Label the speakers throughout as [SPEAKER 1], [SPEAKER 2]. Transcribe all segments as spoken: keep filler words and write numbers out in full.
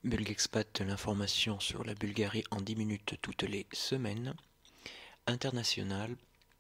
[SPEAKER 1] Bulgexpat, l'information sur la Bulgarie en dix minutes toutes les semaines. International.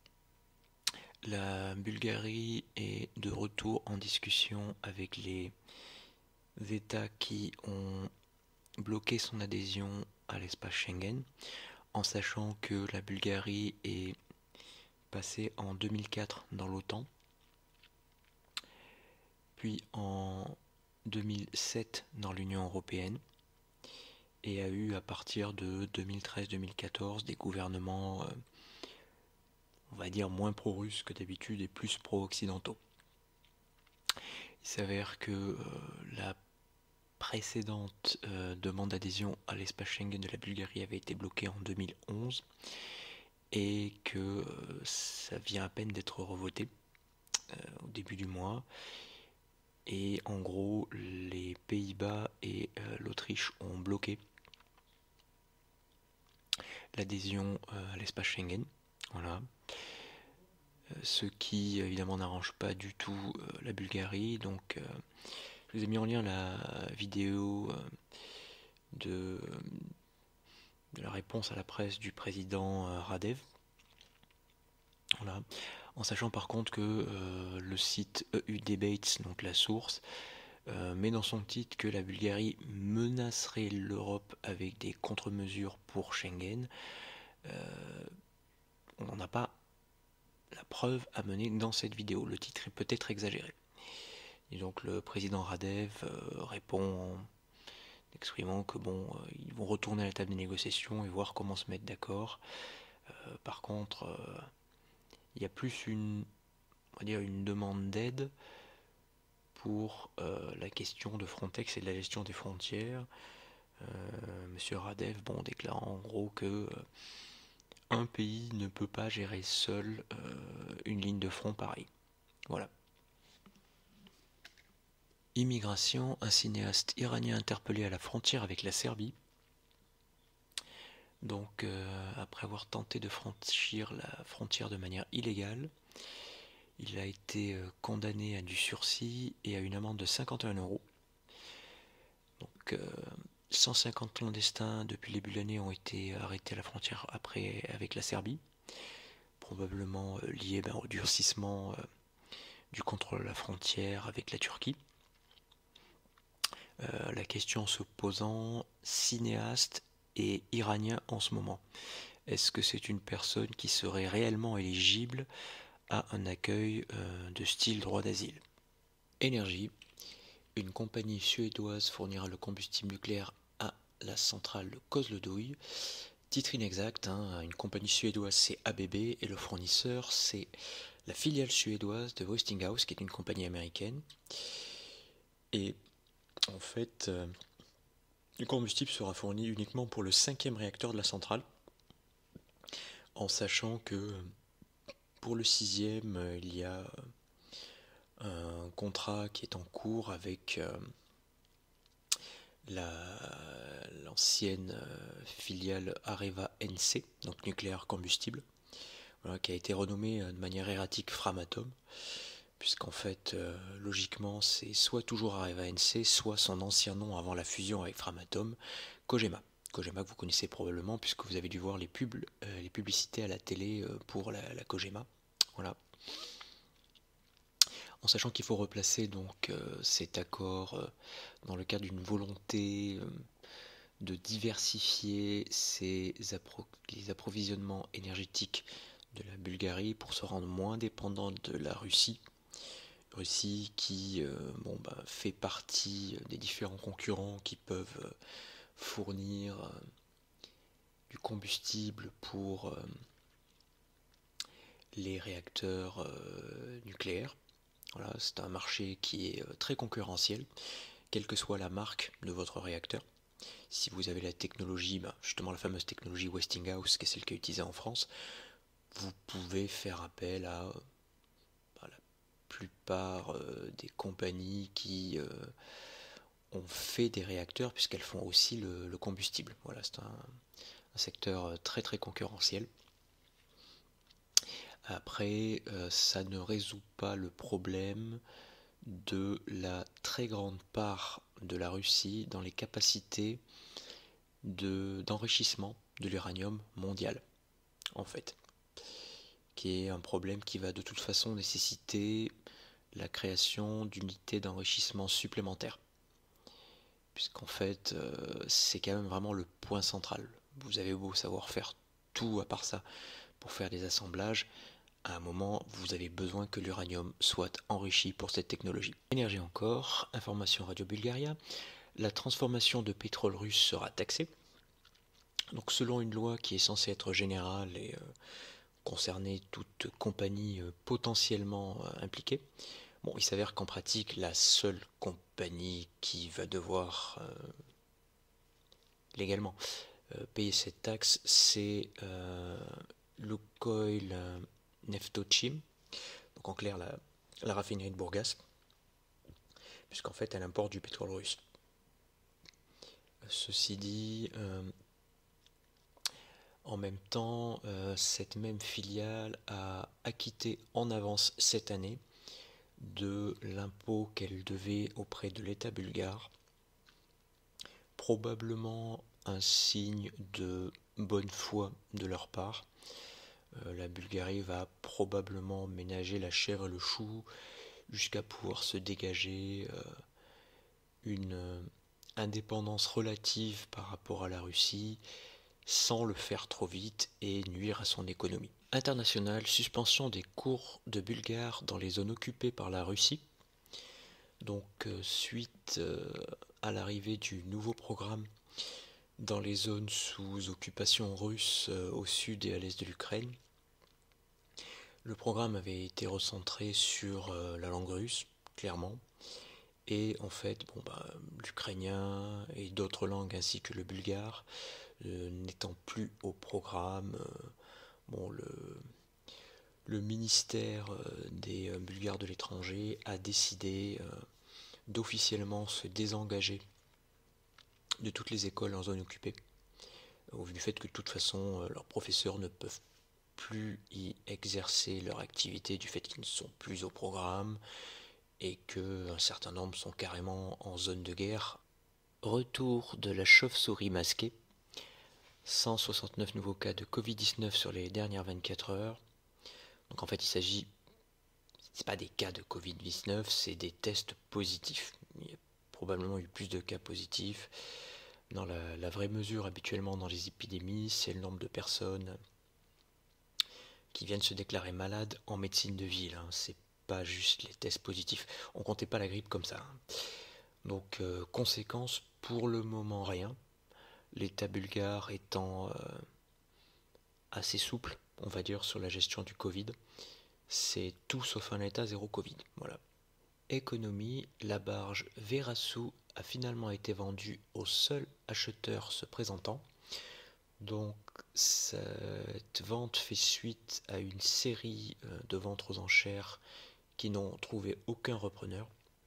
[SPEAKER 1] La Bulgarie est de retour en discussion avec les États qui ont bloqué son adhésion à l'espace Schengen, en sachant que la Bulgarie est passée en deux mille quatre dans l'OTAN, puis en deux mille sept dans l'Union européenne, et a eu à partir de deux mille treize deux mille quatorze des gouvernements, euh, on va dire, moins pro-russes que d'habitude et plus pro-occidentaux. Il s'avère que euh, la précédente euh, demande d'adhésion à l'espace Schengen de la Bulgarie avait été bloquée en deux mille onze et que euh, ça vient à peine d'être revoté euh, au début du mois. Et en gros, les Pays-Bas et euh, l'Autriche ont bloqué l'adhésion euh, à l'espace Schengen. Voilà. Euh, ce qui évidemment n'arrange pas du tout euh, la Bulgarie. Donc euh, je vous ai mis en lien la vidéo euh, de, de la réponse à la presse du président euh, Radev. Voilà. En sachant par contre que euh, le site E U Debates, donc la source, euh, met dans son titre que la Bulgarie menacerait l'Europe avec des contre-mesures pour Schengen. Euh, on n'en a pas la preuve à mener dans cette vidéo. Le titre est peut-être exagéré. Et donc le président Radev euh, répond en exprimant que bon, euh, ils vont retourner à la table des négociations et voir comment se mettre d'accord. Euh, par contre, euh, il y a plus une, on va dire une demande d'aide pour euh, la question de Frontex et de la gestion des frontières. Euh, Monsieur Radev, bon, déclare en gros que euh, un pays ne peut pas gérer seul euh, une ligne de front pareille. Voilà. Immigration, un cinéaste iranien interpellé à la frontière avec la Serbie. Donc, euh, après avoir tenté de franchir la frontière de manière illégale, il a été euh, condamné à du sursis et à une amende de cinquante et un euros. Donc, euh, cent cinquante clandestins depuis le début de l'année ont été arrêtés à la frontière après avec la Serbie, probablement euh, lié ben, au durcissement euh, du contrôle de la frontière avec la Turquie. Euh, la question se posant, cinéaste et iranien en ce moment. Est-ce que c'est une personne qui serait réellement éligible à un accueil euh, de style droit d'asile? Énergie. Une compagnie suédoise fournira le combustible nucléaire à la centrale de Kozloduy. Titre inexact, hein, une compagnie suédoise c'est A B B et le fournisseur c'est la filiale suédoise de Westinghouse qui est une compagnie américaine. Et en fait, euh, le combustible sera fourni uniquement pour le cinquième réacteur de la centrale, en sachant que pour le sixième, euh, il y a un contrat qui est en cours avec euh, l'ancienne euh, filiale Areva N C, donc nucléaire combustible, voilà, qui a été renommée euh, de manière erratique Framatome, puisqu'en fait, euh, logiquement, c'est soit toujours Areva N C, soit son ancien nom avant la fusion avec Framatome, Cogema. Cogema que vous connaissez probablement, puisque vous avez dû voir les pubs, euh, les publicités à la télé euh, pour la, la Cogema. Voilà. En sachant qu'il faut replacer donc euh, cet accord euh, dans le cadre d'une volonté euh, de diversifier ses appro les approvisionnements énergétiques de la Bulgarie pour se rendre moins dépendante de la Russie. Russie qui euh, bon, bah, fait partie des différents concurrents qui peuvent euh, fournir euh, du combustible pour euh, les réacteurs euh, nucléaires. Voilà, c'est un marché qui est euh, très concurrentiel, quelle que soit la marque de votre réacteur. Si vous avez la technologie, bah, justement la fameuse technologie Westinghouse, qui est celle qui est utilisée en France, vous pouvez faire appel à, à la plupart euh, des compagnies qui euh, ont fait des réacteurs, puisqu'elles font aussi le, le combustible. Voilà, c'est un, un secteur très très concurrentiel. Après, euh, ça ne résout pas le problème de la très grande part de la Russie dans les capacités de, d'enrichissement de l'uranium mondial, en fait, qui est un problème qui va de toute façon nécessiter la création d'unités d'enrichissement supplémentaires, puisqu'en fait, euh, c'est quand même vraiment le point central. Vous avez beau savoir faire tout à part ça pour faire des assemblages, à un moment, vous avez besoin que l'uranium soit enrichi pour cette technologie. Énergie encore, information Radio Bulgaria, la transformation de pétrole russe sera taxée. Donc selon une loi qui est censée être générale et euh, concerner toute compagnie euh, potentiellement euh, impliquée, bon, il s'avère qu'en pratique, la seule compagnie qui va devoir euh, légalement euh, payer cette taxe, c'est euh, Lukoil euh, Neftochim, donc en clair la, la raffinerie de Bourgas, puisqu'en fait elle importe du pétrole russe. Ceci dit, euh, en même temps, euh, cette même filiale a acquitté en avance cette année de l'impôt qu'elle devait auprès de l'État bulgare, probablement un signe de bonne foi de leur part. Euh, la Bulgarie va probablement ménager la chair et le chou jusqu'à pouvoir se dégager euh, une euh, indépendance relative par rapport à la Russie, sans le faire trop vite et nuire à son économie. International, suspension des cours de bulgare dans les zones occupées par la Russie. Donc euh, suite euh, à l'arrivée du nouveau programme dans les zones sous occupation russe euh, au sud et à l'est de l'Ukraine, le programme avait été recentré sur euh, la langue russe, clairement. Et en fait, bon, bah, l'ukrainien et d'autres langues ainsi que le bulgare euh, n'étant plus au programme, euh, bon, le, le ministère euh, des euh, Bulgares de l'étranger a décidé euh, d'officiellement se désengager de toutes les écoles en zone occupée, au vu du fait que de toute façon euh, leurs professeurs ne peuvent plus y exercer leur activité du fait qu'ils ne sont plus au programme et qu'un certain nombre sont carrément en zone de guerre. Retour de la chauve-souris masquée. cent soixante-neuf nouveaux cas de covid dix-neuf sur les dernières vingt-quatre heures. Donc en fait il s'agit, c'est pas des cas de covid dix-neuf, c'est des tests positifs. Il y a probablement eu plus de cas positifs. Dans la, la vraie mesure habituellement dans les épidémies, c'est le nombre de personnes qui viennent se déclarer malades en médecine de ville. Hein. C'est pas juste les tests positifs. On comptait pas la grippe comme ça. Hein. Donc euh, conséquence, pour le moment rien. L'État bulgare étant euh, assez souple, on va dire, sur la gestion du Covid. C'est tout sauf un État zéro Covid. Voilà. Économie, la barge Verassou a finalement été vendue au seul acheteur se présentant. Donc cette vente fait suite à une série de ventes aux enchères qui n'ont trouvé aucun repreneur.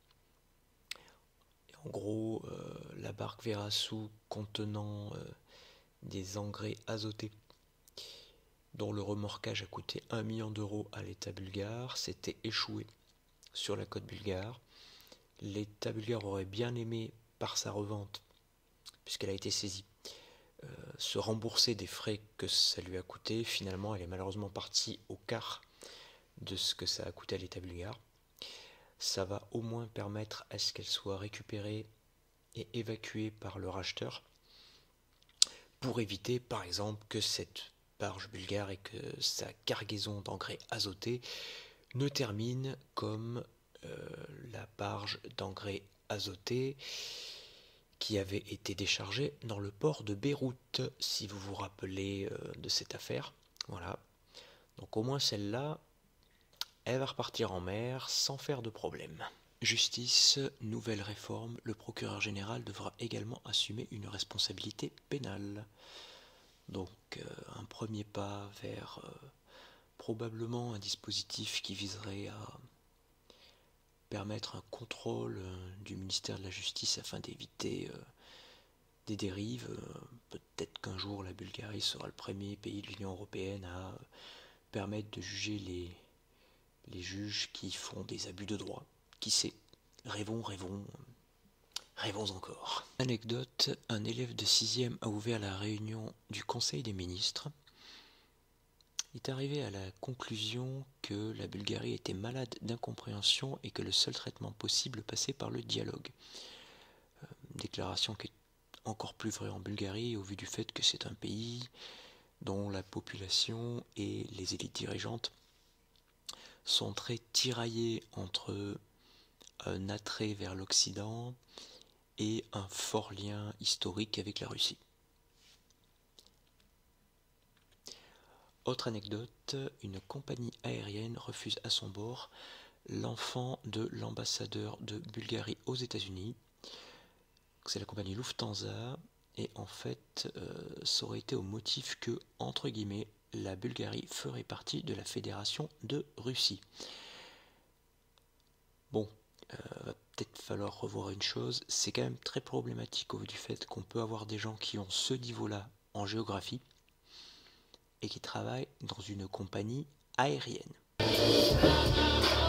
[SPEAKER 1] En gros, euh, la barque Verassou contenant euh, des engrais azotés dont le remorquage a coûté un million d'euros à l'État bulgare s'était échoué sur la côte bulgare. L'État bulgare aurait bien aimé, par sa revente, puisqu'elle a été saisie, euh, se rembourser des frais que ça lui a coûté. Finalement, elle est malheureusement partie au quart de ce que ça a coûté à l'État bulgare. Ça va au moins permettre à ce qu'elle soit récupérée et évacuée par le racheteur, pour éviter par exemple que cette barge bulgare et que sa cargaison d'engrais azotés ne termine comme euh, la barge d'engrais azotés qui avait été déchargée dans le port de Beyrouth, si vous vous rappelez euh, de cette affaire. Voilà. Donc au moins celle-là, elle va repartir en mer sans faire de problème. Justice, nouvelle réforme, le procureur général devra également assumer une responsabilité pénale. Donc euh, un premier pas vers euh, probablement un dispositif qui viserait à permettre un contrôle euh, du ministère de la Justice afin d'éviter euh, des dérives. Euh, peut-être qu'un jour la Bulgarie sera le premier pays de l'Union européenne à euh, permettre de juger les, les juges qui font des abus de droit. Qui sait? Rêvons, rêvons. Rêvons encore. Anecdote, un élève de sixième a ouvert la réunion du Conseil des ministres. Il est arrivé à la conclusion que la Bulgarie était malade d'incompréhension et que le seul traitement possible passait par le dialogue. Euh, déclaration qui est encore plus vraie en Bulgarie au vu du fait que c'est un pays dont la population et les élites dirigeantes sont très tiraillées entre un attrait vers l'Occident et un fort lien historique avec la Russie. Autre anecdote, une compagnie aérienne refuse à son bord l'enfant de l'ambassadeur de Bulgarie aux États-Unis. C'est la compagnie Lufthansa, et en fait, euh, ça aurait été au motif que, entre guillemets, la Bulgarie ferait partie de la Fédération de Russie. Bon, euh, va peut-être falloir revoir une chose, c'est quand même très problématique au vu du fait qu'on peut avoir des gens qui ont ce niveau-là en géographie et qui travaillent dans une compagnie aérienne.